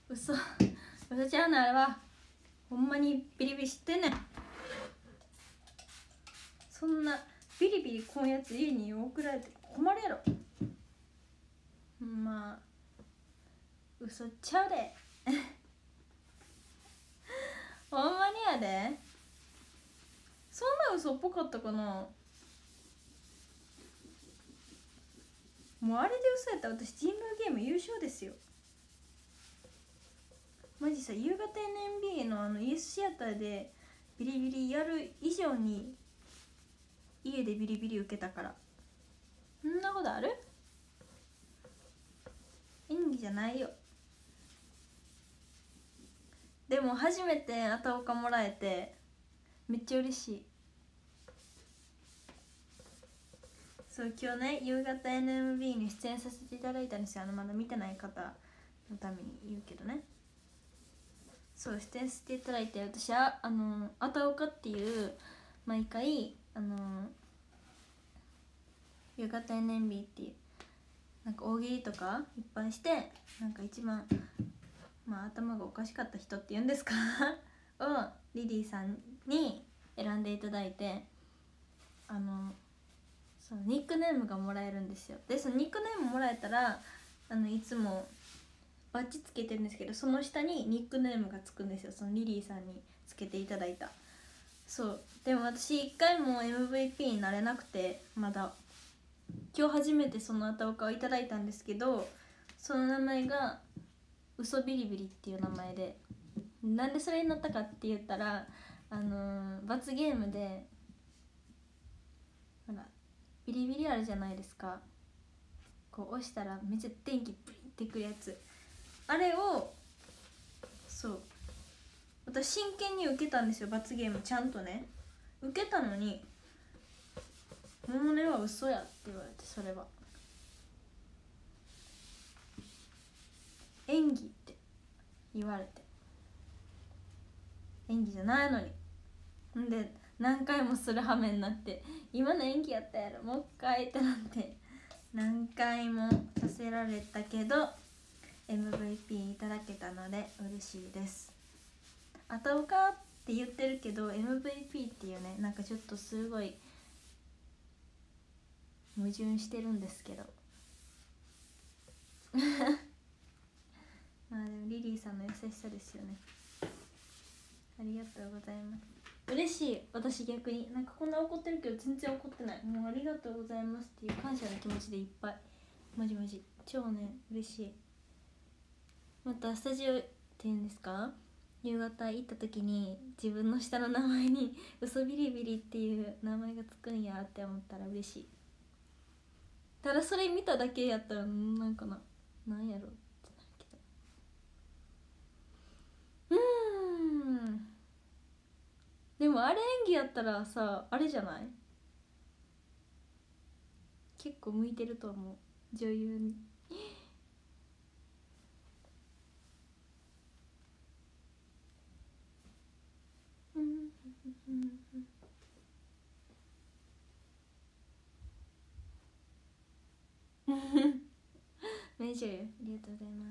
嘘ちゃうねんあれは。ほんまにビリビリ知ってんねん。そんなビリビリこんやつ家に送られて困るやろ。まあ嘘ちゃうでほんまにやで。そんな嘘っぽかったかな。もうあれで嘘やったら私神宮ゲーム優勝ですよ。マジさ、夕方 NMB のイエスシアターでビリビリやる以上に家でビリビリ受けたから。そんなことある？演技じゃないよ。でも初めてあたおかもらえてめっちゃ嬉しい。そう今日ね夕方 NMB に出演させていただいたんですよ。まだ見てない方のために言うけどね。そう出演させていただいて、私はあたおかっていう毎回夕方 NMB っていうなんか大喜利とかいっぱいして、なんか一番頭がおかしかった人っていうんですかをリリーさんに選んでいただいて、そのニックネームがもらえるんですよ。でそのニックネームもらえたらいつもバッジつけてるんですけど、その下にニックネームがつくんですよ。そのリリーさんにつけていただいた。そうでも私一回も MVP になれなくて、まだ今日初めてそのあたおかをいただいたんですけど、その名前が嘘ビリビリっていう名前で、なんでそれになったかって言ったら罰ゲームでほらビリビリあるじゃないですか。こう押したらめっちゃ電気プリンってくるやつ、あれをそう私真剣に受けたんですよ。罰ゲームちゃんとね受けたのに「百音は嘘や」って言われて、それは演技って言われて、演技じゃないのに。んで何回もする羽目になって、今の演技やったやろもう一回ってなって何回もさせられたけど MVP いただけたので嬉しいです。あたおかって言ってるけど MVP っていうね、なんかちょっとすごい矛盾してるんですけどまあでもリリーさんの優しさですよね。ありがとうございます。嬉しい。私逆になんかこんな怒ってるけど全然怒ってない。もうありがとうございますっていう感謝の気持ちでいっぱい。マジマジ超ね嬉しい。またスタジオっていうんですか、夕方行った時に自分の下の名前に嘘ビリビリっていう名前がつくんやって思ったら嬉しい。ただそれ見ただけやったらなんかなんやろってなるけど、でもあれ演技やったらさあれじゃない、結構向いてると思う女優に名女優ありがとうございます。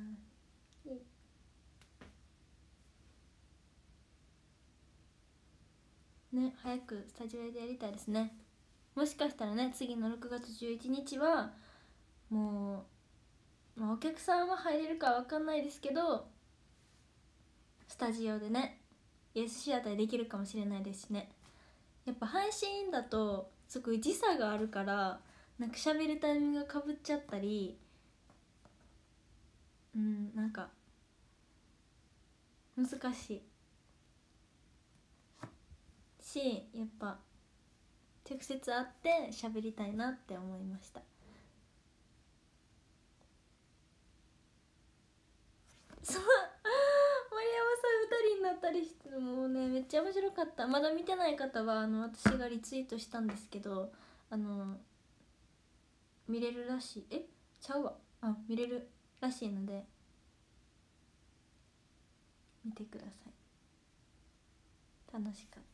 ね早くスタジオでやりたいですね。もしかしたらね次の6月11日はもう、お客さんは入れるかわかんないですけどスタジオでねイエスシアターできるかもしれないですしね。やっぱ配信だとすごい時差があるからなんか喋るタイミングがかぶっちゃったり、なんか難しいし、やっぱ直接会って喋りたいなって思いました。そう森山さん2人になったりしてもうねめっちゃ面白かった。まだ見てない方は私がリツイートしたんですけど見れるらしい。ちゃうわ、見れるらしいので見てください。楽しかった。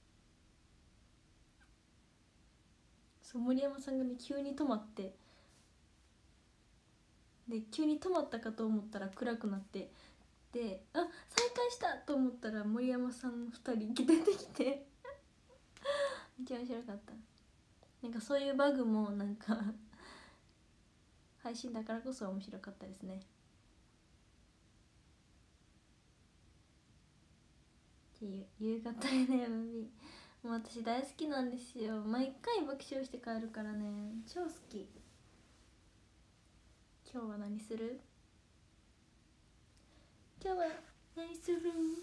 そう森山さんがね急に止まって、で急に止まったかと思ったら暗くなってで再開したと思ったら森山さん2人出てきてめっちゃ面白かった。なんかそういうバグもなんか配信だからこそ面白かったですね。っていう夕方へね MV もう私大好きなんですよ。毎回爆笑して帰るからね、超好き。今日は何する？今日は何する？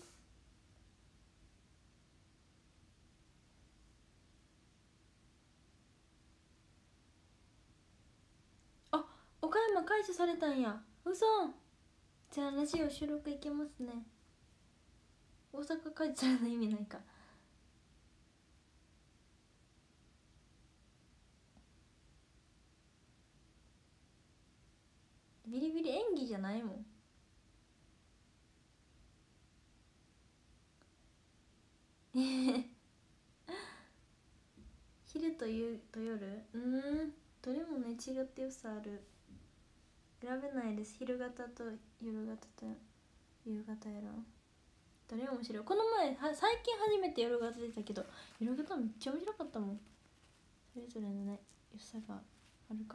あ、岡山解除されたんや。嘘。じゃあラジオ収録いけますね。大阪解除されない意味ないか。ビリビリ演技じゃないもん。昼と夜どれもね違って良さある。選べないです。昼型と夜型と夕方やらどれも面白い。この前最近初めて夜型出たけど夜型めっちゃ面白かったもん。それぞれのね良さがあるから。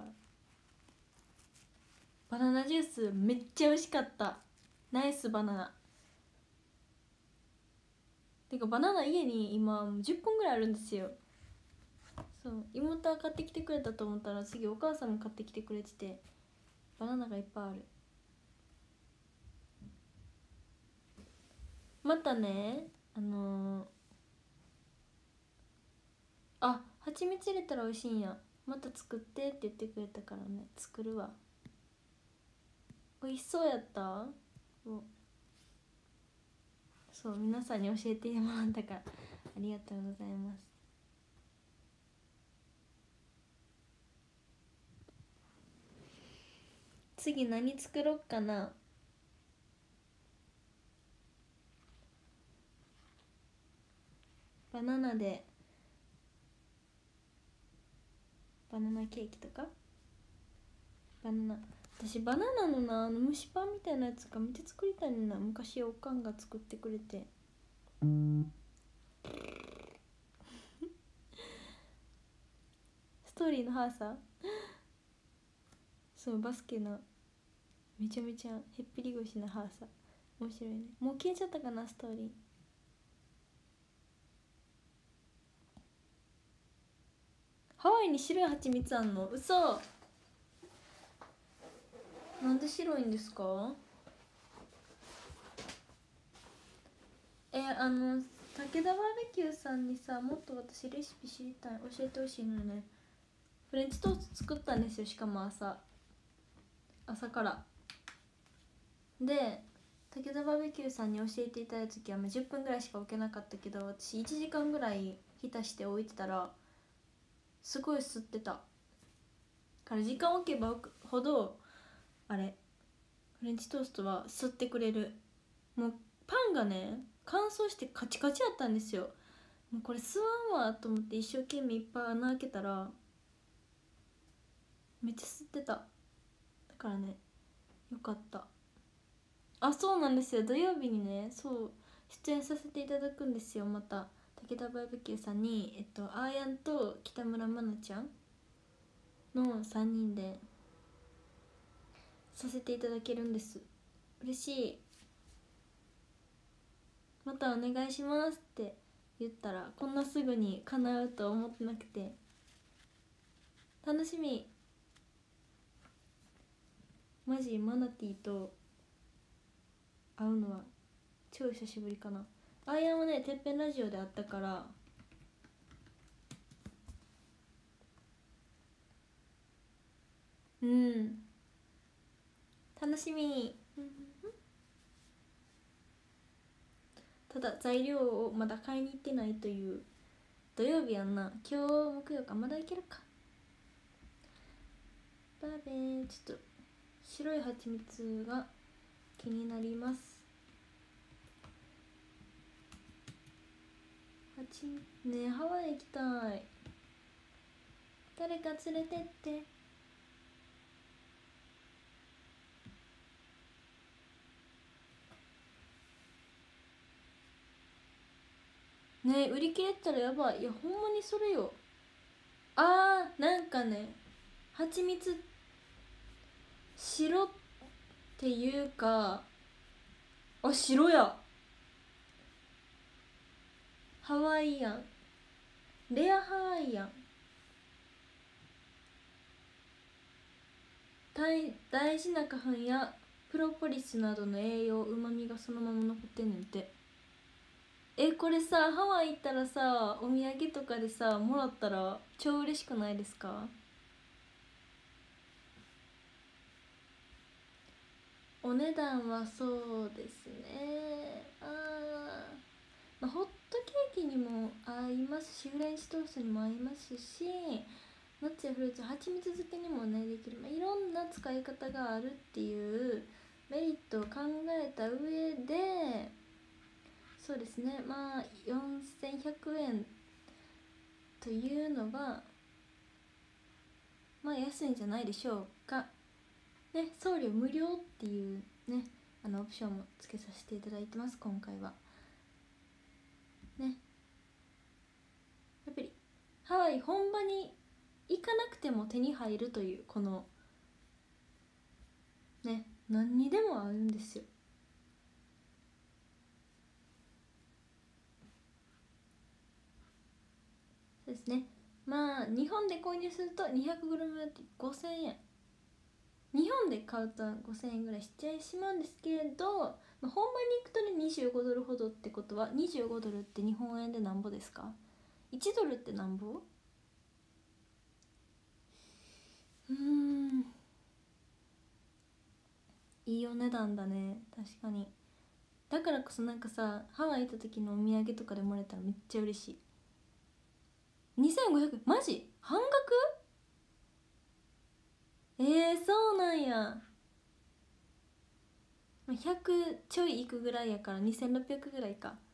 バナナジュースめっちゃ美味しかった。ナイスバナナ。てかバナナ家に今10本ぐらいあるんですよ。そう妹は買ってきてくれたと思ったら次お母さんも買ってきてくれてて、バナナがいっぱいある。またね蜂蜜入れたら美味しいんや。また作ってって言ってくれたからね作るわ。美味しそうやった。そう皆さんに教えてもらったからありがとうございます。次何作ろっかな。バナナでバナナケーキとか。私バナナの蒸しパンみたいなやつがめっちゃ作りたいねんな。昔おかんが作ってくれてストーリーのハーサーそうバスケのめちゃめちゃへっぴり腰のハーサー面白いね。もう消えちゃったかなストーリー。ハワイに白い蜂蜜あんの？嘘。なんで白いんですか？武田バーベキューさんにさもっと私レシピ知りたい。教えてほしいのよね。フレンチトースト作ったんですよ。しかも朝からで武田バーベキューさんに教えていただいた時は10分ぐらいしか置けなかったけど、私1時間ぐらい浸して置いてたらすごい吸ってたから、時間置けば置くほどフレンチトーストは吸ってくれる。もうパンがね乾燥してカチカチやったんですよ。もうこれ吸わんわと思って一生懸命いっぱい穴開けたらめっちゃ吸ってた。だからねよかった。そうなんですよ。土曜日にねそう出演させていただくんですよ。また武田バーベキューさんにあーやんと北村真奈ちゃんの3人でさせていただけるんです。嬉しい。またお願いしますって言ったらこんなすぐに叶うと思ってなくて楽しみ。マジマナティーと会うのは超久しぶりかな。あーやんはねてっぺんラジオで会ったから楽しみ。ただ材料をまだ買いに行ってないという。土曜日やんな。今日木曜か、まだいけるか。バーベーちょっと白い蜂蜜が気になります。ねえハワイ行きたい。誰か連れてって。 ね、売り切れたらやばい。いやほんまにそれよ。なんかね、蜂蜜白っていうか、白や。ハワイアン、レアハワイアン、大事な花粉やプロポリスなどの栄養、うまみがそのまま残ってんねんて。これさ、ハワイ行ったらさ、お土産とかでさもらったら超嬉しくないですか？お値段はそうですね、まあ、ホットケーキにも合いますし、フレンチトーストにも合いますし、ナッツやフルーツ、蜂蜜漬けにもねできる、いろんな使い方があるっていうメリットを考えた上で、そうですね、4100円というのが安いんじゃないでしょうかね。送料無料っていうね、オプションもつけさせていただいてます、今回はね。やっぱりハワイ本場に行かなくても手に入るというこのね、何にでも合うんですよ。そうですね。日本で購入すると 200g で5000円、日本で買うと5000円ぐらいしちゃいしまうんですけれど、本場に行くとね25ドルほどってことは、25ドルって日本円でなんぼですか？1ドルってなんぼ？いいお値段だね、確かに。だからこそなんかさ、ハワイ行った時のお土産とかでもらえたらめっちゃ嬉しい。2500円マジ半額？そうなんや。100ちょいいくぐらいやから2600ぐらいか。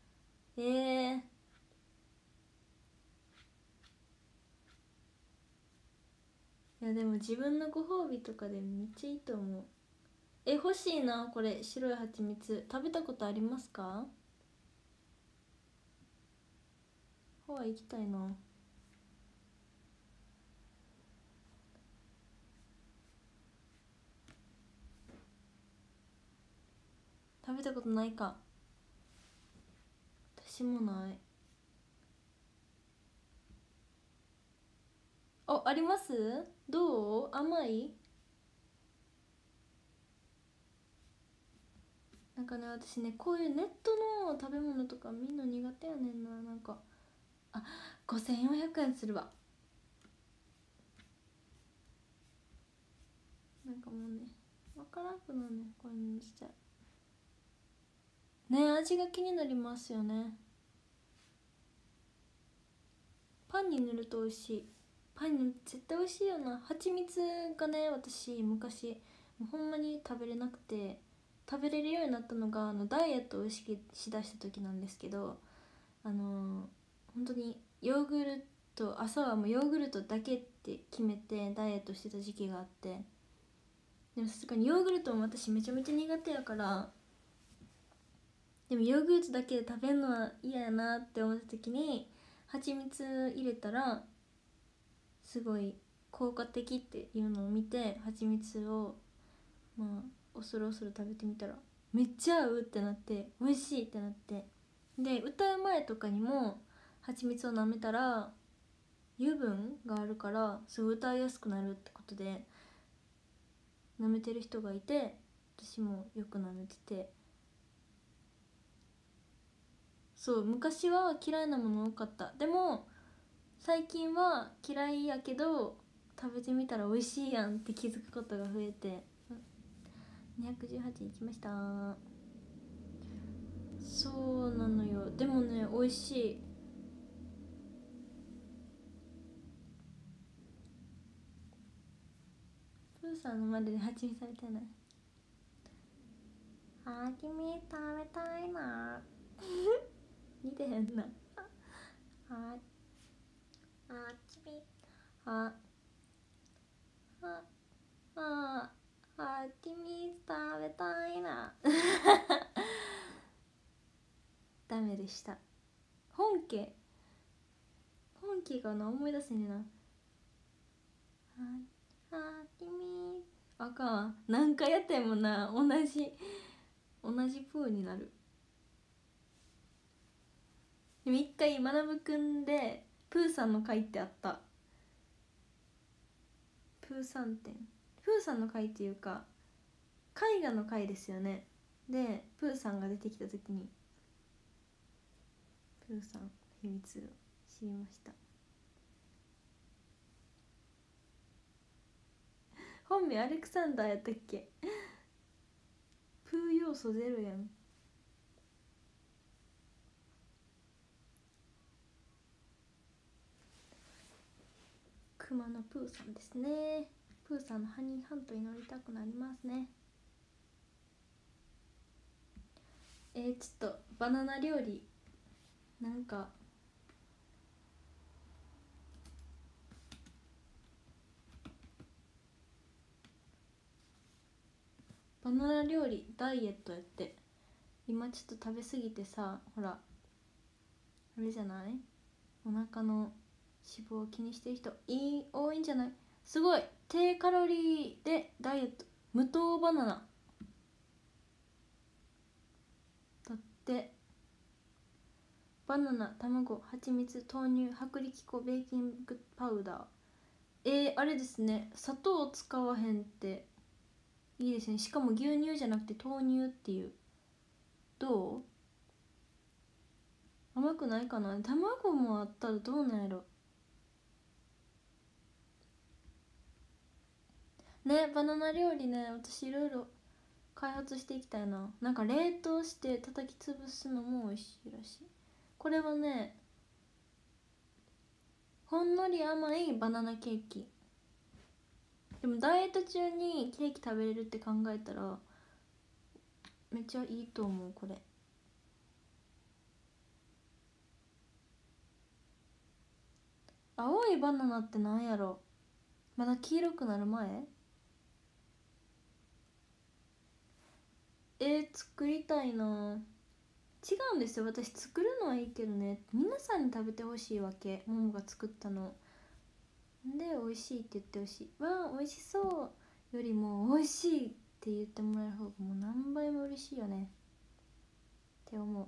いやでも自分のご褒美とかでめっちゃいいと思う。欲しいなこれ、白い蜂蜜。食べたことありますか？ハワイ行きたいな。食べたことないか。私もない。あります？どう？甘い？なんかね、私ね、こういうネットの食べ物とかみんな苦手やねんな。なんか5400円するわ。なんかもうね、わからんくなるね、こういうのしたらね。味が気になりますよね。パンに塗ると美味しい。パンに塗ると絶対美味しいよな。蜂蜜がね、私昔もうほんまに食べれなくて、食べれるようになったのがダイエットを意識しだした時なんですけど、本当にヨーグルト、朝はもうヨーグルトだけって決めてダイエットしてた時期があって、でもさすがにヨーグルトも私めちゃめちゃ苦手やから、でもヨーグルトだけで食べるのは嫌やなって思った時に蜂蜜入れたらすごい効果的っていうのを見て、蜂蜜を恐る恐る食べてみたらめっちゃ合うってなって、美味しいってなって、で歌う前とかにも蜂蜜を舐めたら油分があるからすごい歌いやすくなるってことで舐めてる人がいて、私もよく舐めてて。そう、昔は嫌いなもの多かった。でも最近は嫌いやけど食べてみたら美味しいやんって気づくことが増えて、218いきました。そうなのよ。でもね、美味しい。プーさんの前で蜂蜜されてない。蜂蜜食べたいな。似てへんな。は蜂蜜は蜂蜜食べたいな。ダメでした。本け本家がな思い出せねえな。君あかんわ、何回やってもな同じプーになる。でも一回まなぶくんでプーさんの回ってあった。プーさん展、プーさんの回っていうか絵画の回ですよね。でプーさんが出てきた時にプーさん秘密を知りました。本名アレクサンダーやったっけ。プー要素ゼロやん。クマのプーさんですね。プーさんのハニーハントに乗りたくなりますね。ちょっとバナナ料理なんかバナナ料理ダイエットやって、今ちょっと食べ過ぎてさ、ほらあれじゃない、お腹の脂肪を気にしてる人多いんじゃない。すごい低カロリーでダイエット、無糖バナナだって。バナナ、卵、蜂蜜、豆乳、薄力粉、ベーキングパウダー。あれですね、砂糖を使わへんっていいですね。しかも牛乳じゃなくて豆乳っていう。どう、甘くないかな。卵もあったらどうなんやろね。バナナ料理ね、私いろいろ開発していきたいな。なんか冷凍して叩き潰すのも美味しいらしい。これはね、ほんのり甘いバナナケーキ。でもダイエット中にケーキ食べれるって考えたらめっちゃいいと思う。これ青いバナナってなんやろ。まだ黄色くなる前。作りたいな。違うんですよ、私作るのはいいけどね、皆さんに食べてほしいわけ。ももが作ったので美味しいって言ってほしい。わあ美味しそうよりも美味しいって言ってもらえる方がもう何倍も嬉しいよねって思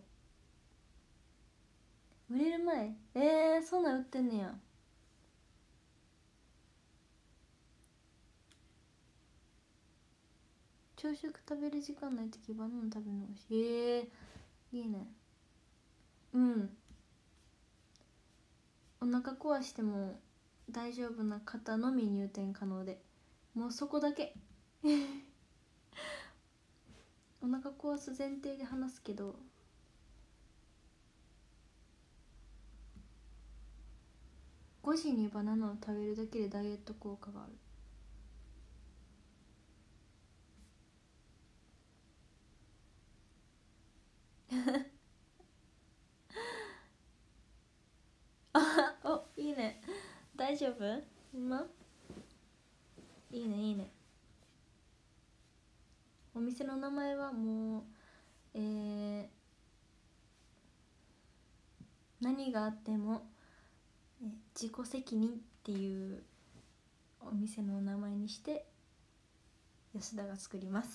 う。売れる前、そんなん売ってんねや。朝食食べる時間ない時バナナ食べるの美味しい。いいね。うん、お腹壊しても大丈夫な方のみ入店可能で、もうそこだけお腹壊す前提で話すけど、5時にバナナを食べるだけでダイエット効果がある。あおいいね。大丈夫、いいねいいね。お店の名前はもう何があっても自己責任っていうお店の名前にして吉田が作ります。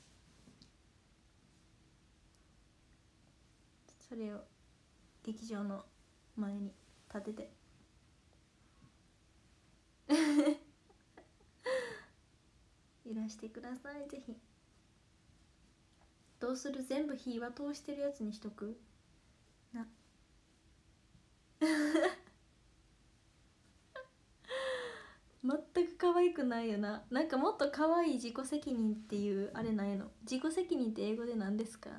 それを劇場の前に立てていらしてください、ぜひ。どうする、全部火は通してるやつにしとくな。全く可愛くないよな。なんかもっと可愛い自己責任っていうあれないの。自己責任って英語で何ですか。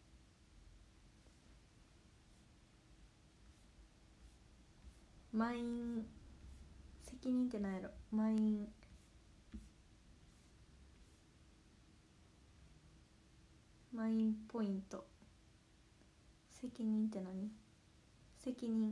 マイン責任って何やろ。マインポイント。責任って何。責任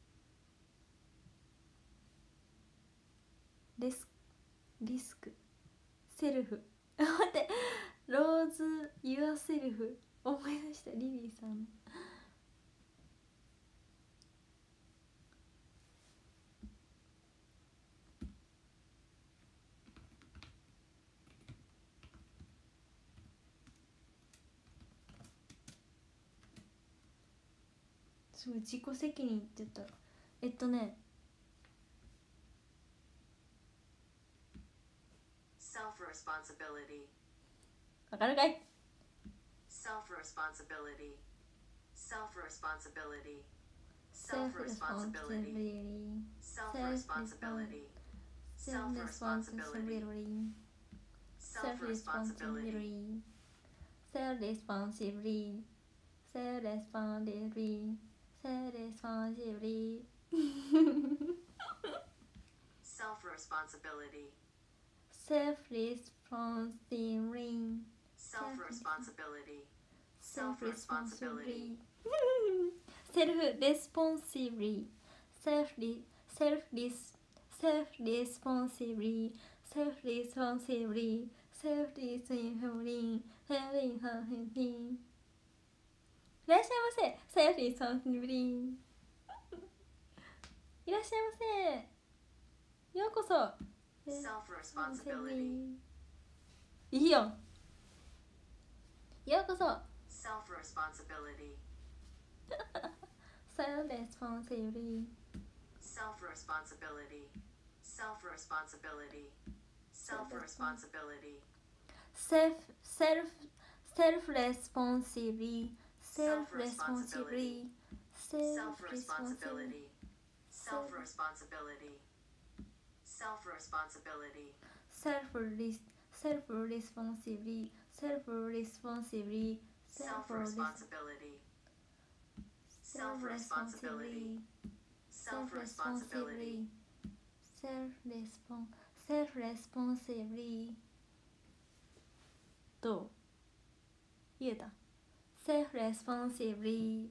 リスクセルフ待って、ローズユアセルフ思い出した。リリーさんすごい自己責任って言ったら self-responsibility わかるかい self-responsibility self-responsibility self-responsibility self-responsibility self-responsibility self-responsibility self-responsibility self-responsibility self-responsibility self-responsibility self-responsibility self-responsibility self-responsibility self-responsibly self-responsibly self-responsibly self-responsibly self-responsibly いらっしゃいませ self-responsibly いらっしゃいませようこそ self-responsibility いいよようこそ self-responsibility self-responsibly self-responsibility self-responsibility self-responsibility self-responsibly self-responsibly self-responsibility self-responsibility self-responsibility self-responsibly self-responsibly self-responsibility self-responsibility self-responsibility self-responsibly どう言えた self-responsibly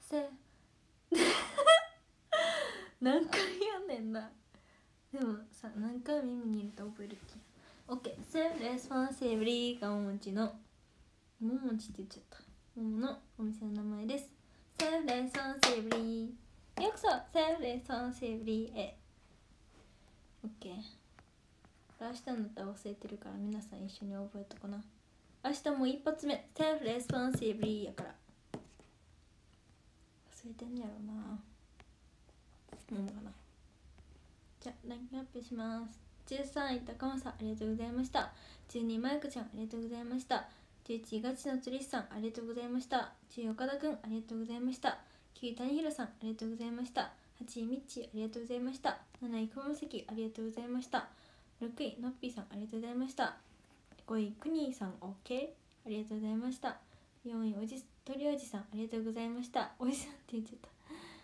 何回やんねんなでもさ何回耳に入れたら覚える気 OK self-responsibly がももちのももちって言っちゃったもものお店の名前です self-responsibly よくそ self-responsibly へ OK 明日になったら忘れてるから皆さん一緒に覚えとこな明日も一発目 self-responsibly やから忘れてんねやろなももかなじゃあランキングアップします13位高間さんありがとうございました12位まゆこちゃんありがとうございました11位ガチのつりしさんありがとうございました10位岡田くんありがとうございました9位谷弘さんありがとうございました8位みっちありがとうございました7位熊崎ありがとうございました6位のっぴーさんありがとうございました5位くにーさん OK ありがとうございました4位鳥おじさんありがとうございましたおじさんって言っちゃった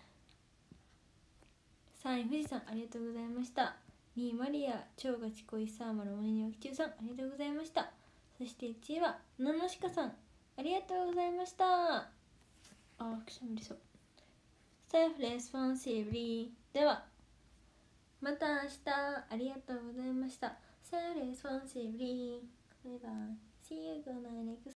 3位富士山ありがとうございました2位マリア超ガチ恋サーマルモニニョキ中さんありがとうございましたそして1位はののしかさんありがとうございましたくしゃみりそうself-responsibly ではまた明日ありがとうございました self-responsibly バイバイ See you good night next